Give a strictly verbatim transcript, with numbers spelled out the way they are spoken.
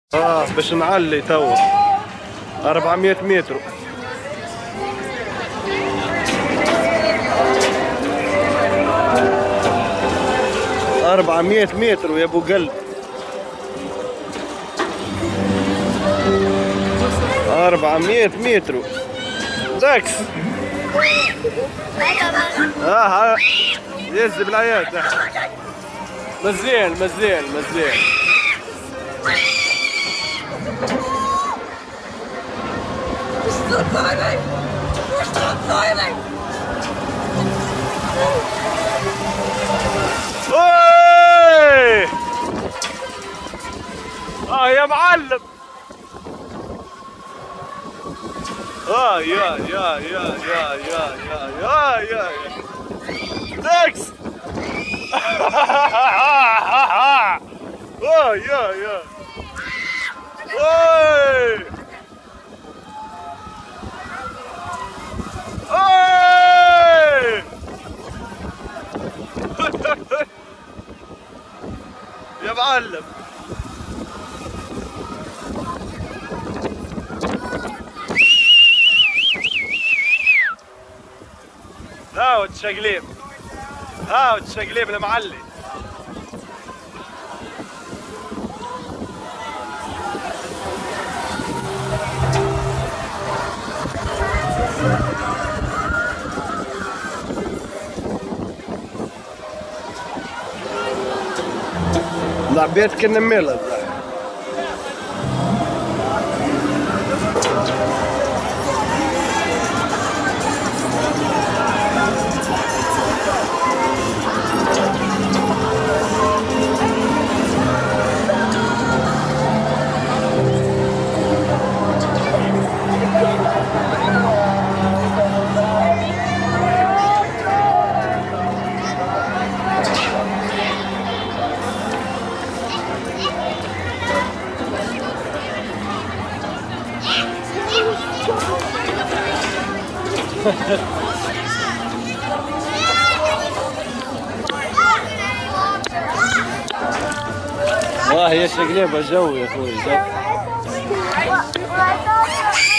اه باش نعلي توا أربعمية متر. أربعمية متر يا ابو قلب. أربعمية متر داكس. اه ها يهز بالعيال تحت. مزيان مزيان مزيان. اوي اه يا معلم. اه يا يا يا يا يا يا يا يا داكس. اه يا يا اوي اوي يا معلم. هاو التشقليب هاو التشقليب المعلي. العبيد كنا ميلاد. واه هي شقليبة جو يا اخوي جو.